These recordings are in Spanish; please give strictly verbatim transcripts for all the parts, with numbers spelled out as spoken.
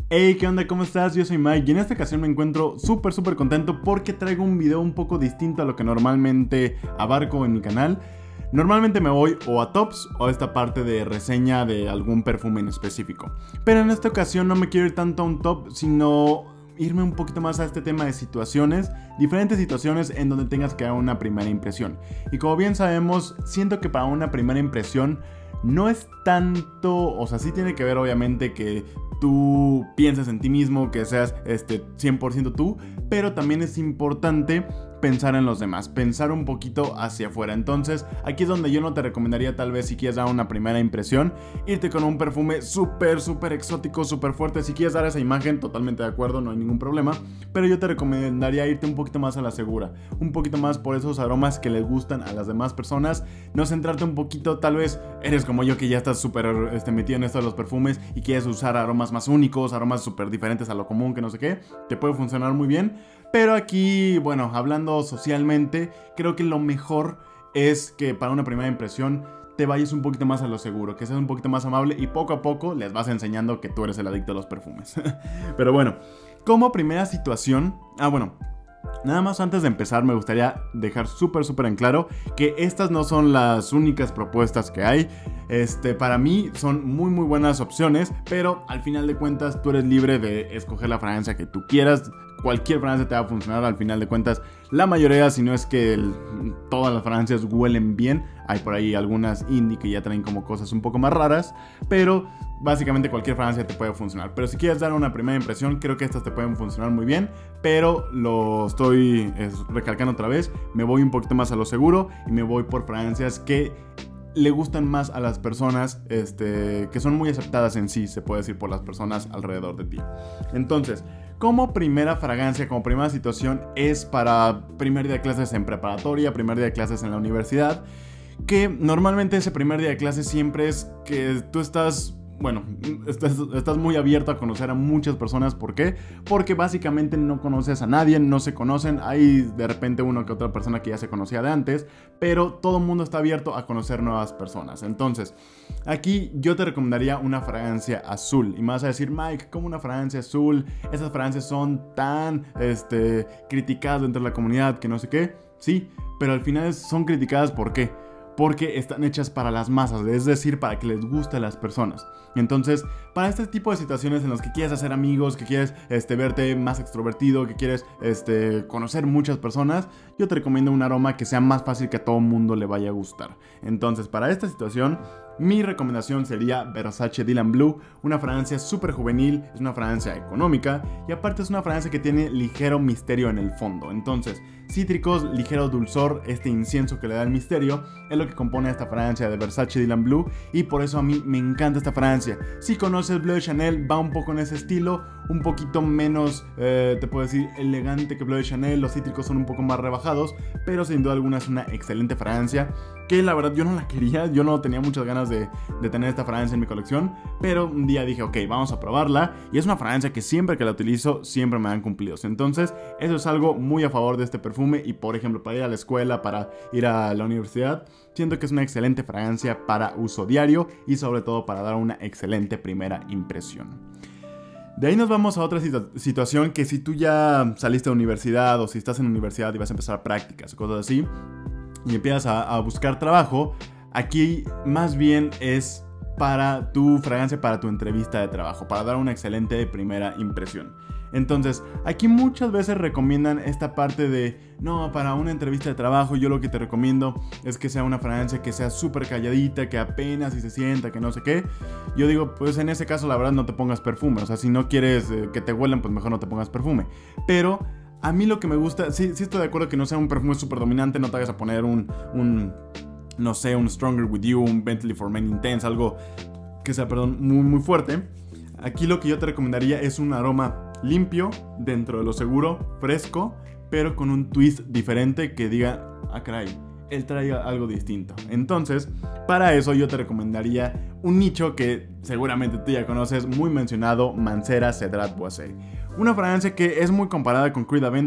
Hey, ¿qué onda? ¿Cómo estás? Yo soy Mike y en esta ocasión me encuentro súper súper contento porque traigo un video un poco distinto a lo que normalmente abarco en mi canal. Normalmente me voy o a tops o a esta parte de reseña de algún perfume en específico. Pero en esta ocasión no me quiero ir tanto a un top, sino irme un poquito más a este tema de situaciones, diferentes situaciones en donde tengas que dar una primera impresión. Y como bien sabemos, siento que para una primera impresión no es tanto, o sea, sí tiene que ver obviamente que tú pienses en ti mismo, que seas este, cien por ciento tú, pero también es importante pensar en los demás, pensar un poquito hacia afuera. Entonces aquí es donde yo no te recomendaría, tal vez si quieres dar una primera impresión, irte con un perfume súper súper exótico, súper fuerte. Si quieres dar esa imagen, totalmente de acuerdo, no hay ningún problema, pero yo te recomendaría irte un poquito más a la segura, un poquito más por esos aromas que les gustan a las demás personas. No centrarte un poquito, tal vez eres como yo que ya estás súper este, metido en esto de los perfumes y quieres usar aromas más únicos, aromas súper diferentes a lo común, que no sé qué, te puede funcionar muy bien. Pero aquí, bueno, hablando socialmente, creo que lo mejor es que para una primera impresión te vayas un poquito más a lo seguro, que seas un poquito más amable y poco a poco les vas enseñando que tú eres el adicto a los perfumes. Pero bueno, como primera situación, ah bueno, nada más antes de empezar me gustaría dejar súper súper en claro que estas no son las únicas propuestas que hay. Este, para mí son muy muy buenas opciones, pero al final de cuentas tú eres libre de escoger la fragancia que tú quieras. Cualquier fragancia te va a funcionar, al final de cuentas la mayoría, si no es que el, todas las fragancias huelen bien. Hay por ahí algunas indie que ya traen como cosas un poco más raras, pero básicamente cualquier fragancia te puede funcionar. Pero si quieres dar una primera impresión, creo que estas te pueden funcionar muy bien, pero lo estoy es, recalcando otra vez, me voy un poquito más a lo seguro y me voy por fragancias que le gustan más a las personas, este, que son muy aceptadas en sí, se puede decir, por las personas alrededor de ti. Entonces, como primera fragancia, como primera situación, es para primer día de clases en preparatoria, primer día de clases en la universidad, que normalmente ese primer día de clases siempre es que tú estás... Bueno, estás, estás muy abierto a conocer a muchas personas. ¿Por qué? Porque básicamente no conoces a nadie, no se conocen. Hay de repente uno que otra persona que ya se conocía de antes, pero todo el mundo está abierto a conocer nuevas personas. Entonces, aquí yo te recomendaría una fragancia azul. Y me vas a decir, Mike, ¿cómo una fragancia azul? Esas fragancias son tan este, criticadas dentro de la comunidad que no sé qué. Sí, pero al final son criticadas, ¿por qué? Porque están hechas para las masas, es decir, para que les guste a las personas. Entonces, para este tipo de situaciones en las que quieres hacer amigos, que quieres este, verte más extrovertido, que quieres este, conocer muchas personas, yo te recomiendo un aroma que sea más fácil que a todo mundo le vaya a gustar. Entonces, para esta situación, mi recomendación sería Versace Dylan Blue, una fragancia súper juvenil, es una fragancia económica y aparte es una fragancia que tiene ligero misterio en el fondo. Entonces, cítricos, ligero dulzor, este incienso que le da el misterio, es lo que compone esta fragancia de Versace Dylan Blue y por eso a mí me encanta esta fragancia. Si conoces Bleu de Chanel, va un poco en ese estilo, un poquito menos, eh, te puedo decir, elegante que Bleu de Chanel, los cítricos son un poco más rebajados, pero sin duda alguna es una excelente fragancia que la verdad yo no la quería, yo no tenía muchas ganas de, de tener esta fragancia en mi colección, pero un día dije, ok, vamos a probarla, y es una fragancia que siempre que la utilizo, siempre me dan cumplidos. Entonces, eso es algo muy a favor de este perfume, y por ejemplo, para ir a la escuela, para ir a la universidad, siento que es una excelente fragancia para uso diario, y sobre todo para dar una excelente primera impresión. De ahí nos vamos a otra situ- situación que si tú ya saliste de universidad, o si estás en universidad y vas a empezar prácticas o cosas así, y empiezas a, a buscar trabajo, aquí más bien es para tu fragancia, para tu entrevista de trabajo, para dar una excelente primera impresión. Entonces, aquí muchas veces recomiendan esta parte de, no, para una entrevista de trabajo yo lo que te recomiendo es que sea una fragancia que sea súper calladita, que apenas si se sienta, que no sé qué. Yo digo, pues en ese caso la verdad no te pongas perfume, o sea, si no quieres eh, que te huelan, pues mejor no te pongas perfume. Pero a mí lo que me gusta, sí, sí estoy de acuerdo que no sea un perfume súper dominante, no te vayas a poner un, un, no sé, un Stronger With You, un Bentley for Men Intense, algo que sea, perdón, muy muy fuerte. Aquí lo que yo te recomendaría es un aroma limpio, dentro de lo seguro, fresco, pero con un twist diferente que diga, ah caray, él trae algo distinto. Entonces, para eso yo te recomendaría un nicho que seguramente tú ya conoces, muy mencionado, Mancera Cedrat Boisé. Una fragancia que es muy comparada con Creed Aventus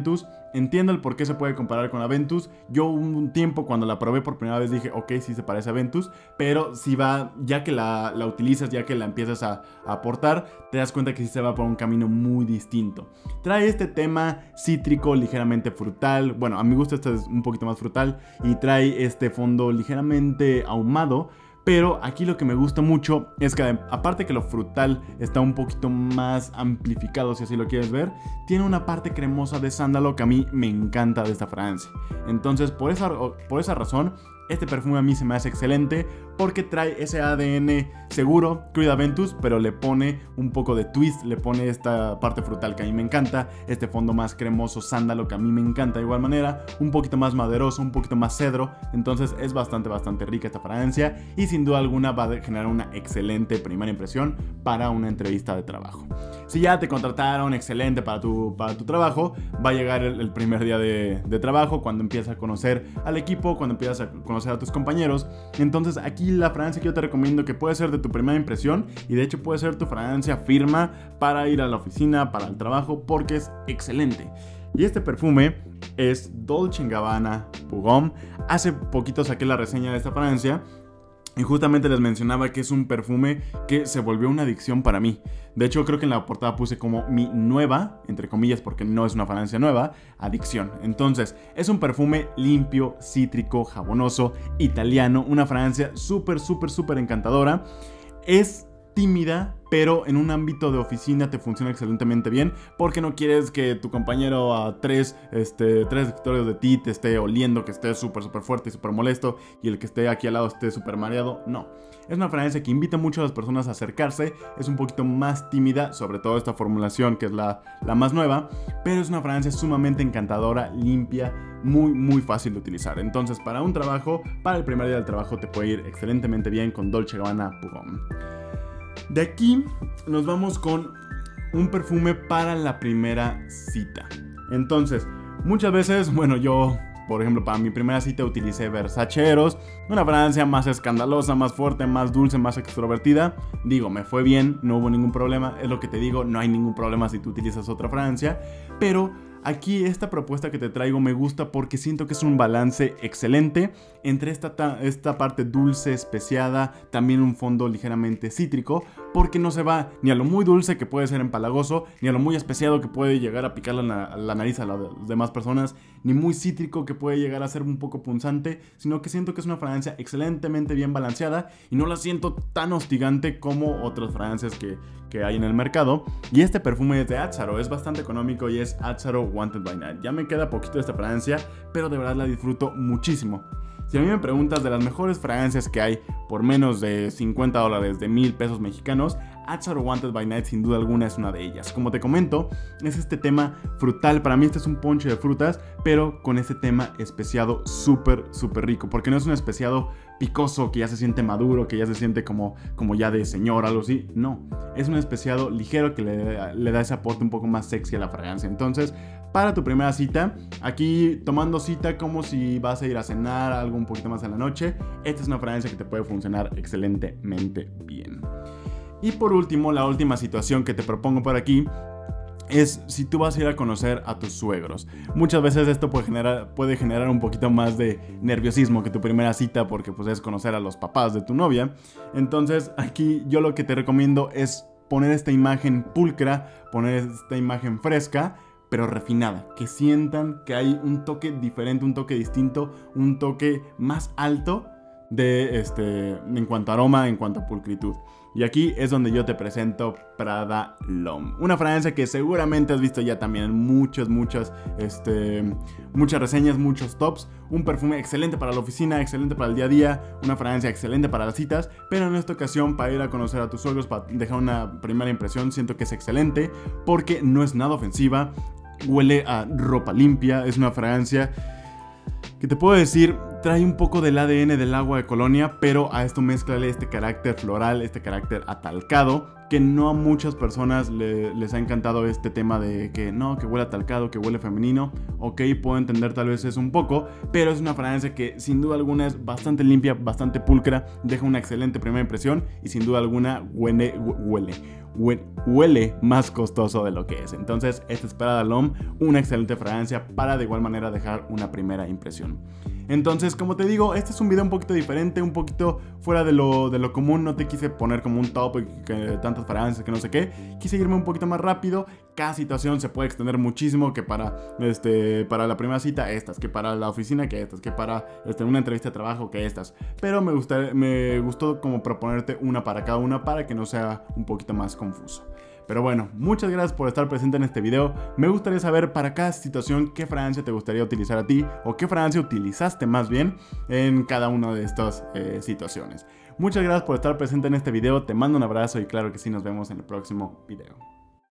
entiendo el por qué se puede comparar con la Ventus. Yo un tiempo cuando la probé por primera vez dije, ok, sí se parece a Ventus, pero si va, ya que la, la utilizas, ya que la empiezas a, a aportar, te das cuenta que sí se va por un camino muy distinto. Trae este tema cítrico, ligeramente frutal, bueno, a mi gusto este es un poquito más frutal, y trae este fondo ligeramente ahumado. Pero aquí lo que me gusta mucho es que aparte que lo frutal está un poquito más amplificado, si así lo quieres ver, tiene una parte cremosa de sándalo que a mí me encanta de esta fragancia. Entonces por esa, por esa razón este perfume a mí se me hace excelente porque trae ese A D N seguro, Creed Aventus, pero le pone un poco de twist, le pone esta parte frutal que a mí me encanta, este fondo más cremoso, sándalo que a mí me encanta de igual manera, un poquito más maderoso, un poquito más cedro, entonces es bastante bastante rica esta fragancia y sin duda alguna va a generar una excelente primera impresión para una entrevista de trabajo. Si ya te contrataron, excelente para tu, para tu trabajo, va a llegar el, el primer día de, de trabajo, cuando empiezas a conocer al equipo, cuando empiezas a conocer a tus compañeros. Entonces aquí la fragancia que yo te recomiendo que puede ser de tu primera impresión y de hecho puede ser tu fragancia firma para ir a la oficina, para el trabajo, porque es excelente. Y este perfume es Dolce and Gabbana Pour Homme. Hace poquito saqué la reseña de esta fragancia y justamente les mencionaba que es un perfume que se volvió una adicción para mí. De hecho, creo que en la portada puse como mi nueva, entre comillas, porque no es una fragancia nueva, adicción. Entonces, es un perfume limpio, cítrico, jabonoso, italiano, una fragancia súper, súper, súper encantadora. Es tímida, pero en un ámbito de oficina te funciona excelentemente bien porque no quieres que tu compañero a tres, este, tres escritorios de ti te esté oliendo, que esté súper súper fuerte y súper molesto y el que esté aquí al lado esté súper mareado. No, es una fragancia que invita mucho a las personas a acercarse, es un poquito más tímida, sobre todo esta formulación que es la, la más nueva, pero es una fragancia sumamente encantadora, limpia, muy muy fácil de utilizar. Entonces para un trabajo, para el primer día del trabajo te puede ir excelentemente bien con Dolce and Gabbana Pour Homme. De aquí nos vamos con un perfume para la primera cita. Entonces, muchas veces, bueno, yo, por ejemplo, para mi primera cita utilicé Versace Eros, una fragancia más escandalosa, más fuerte, más dulce, más extrovertida. Digo, me fue bien, no hubo ningún problema. Es lo que te digo, no hay ningún problema si tú utilizas otra fragancia. Pero aquí esta propuesta que te traigo me gusta porque siento que es un balance excelente entre esta, esta parte dulce, especiada, también un fondo ligeramente cítrico, porque no se va ni a lo muy dulce que puede ser empalagoso, ni a lo muy especiado que puede llegar a picar la, la nariz a las demás personas, ni muy cítrico que puede llegar a ser un poco punzante, sino que siento que es una fragancia excelentemente bien balanceada y no la siento tan hostigante como otras fragancias que, que hay en el mercado. Y este perfume es de Azzaro, es bastante económico y es Azzaro Wanted by Night. Ya me queda poquito de esta fragancia, pero de verdad la disfruto muchísimo. Si a mí me preguntas de las mejores fragancias que hay por menos de cincuenta dólares, de mil pesos mexicanos, Azzaro Wanted by Night sin duda alguna es una de ellas. Como te comento, es este tema frutal. Para mí este es un ponche de frutas, pero con este tema especiado súper, súper rico. Porque no es un especiado picoso que ya se siente maduro, que ya se siente como, como ya de señor, algo así. No, es un especiado ligero que le, le da ese aporte un poco más sexy a la fragancia. Entonces, para tu primera cita, aquí tomando cita como si vas a ir a cenar, algo un poquito más en la noche, esta es una fragancia que te puede funcionar excelentemente bien. Y por último, la última situación que te propongo por aquí es si tú vas a ir a conocer a tus suegros. Muchas veces esto puede generar, puede generar un poquito más de nerviosismo que tu primera cita porque pues es conocer a los papás de tu novia. Entonces aquí yo lo que te recomiendo es poner esta imagen pulcra, poner esta imagen fresca, pero refinada, que sientan que hay un toque diferente, un toque distinto, un toque más alto de este, en cuanto a aroma, en cuanto a pulcritud. Y aquí es donde yo te presento Prada L'Homme, una fragancia que seguramente has visto ya también en muchas, muchas, este, muchas reseñas, muchos tops. Un perfume excelente para la oficina, excelente para el día a día, una fragancia excelente para las citas, pero en esta ocasión para ir a conocer a tus suegros, para dejar una primera impresión, siento que es excelente porque no es nada ofensiva, huele a ropa limpia, es una fragancia que te puedo decir trae un poco del A D N del agua de Colonia, pero a esto mézclale este carácter floral, este carácter atalcado, que no a muchas personas le, les ha encantado este tema de que no, que huele atalcado, que huele femenino. Ok, puedo entender tal vez eso un poco, pero es una fragancia que sin duda alguna es bastante limpia, bastante pulcra, deja una excelente primera impresión y sin duda alguna huele, huele, huele, huele más costoso de lo que es. Entonces, esta es Prada L'Homme, una excelente fragancia para de igual manera dejar una primera impresión. Entonces, como te digo, este es un video un poquito diferente, un poquito fuera de lo, de lo común. No te quise poner como un top, que, tantas fragancias, que no sé qué. Quise irme un poquito más rápido. Cada situación se puede extender muchísimo, que para, este, para la primera cita estas, que para la oficina que estas, que para este, una entrevista de trabajo que estas. Pero me, gusta, me gustó como proponerte una para cada una para que no sea un poquito más confuso. Pero bueno, muchas gracias por estar presente en este video. Me gustaría saber para cada situación qué fragancia te gustaría utilizar a ti, o qué fragancia utilizaste más bien en cada una de estas eh, situaciones. Muchas gracias por estar presente en este video, te mando un abrazo y claro que sí, nos vemos en el próximo video.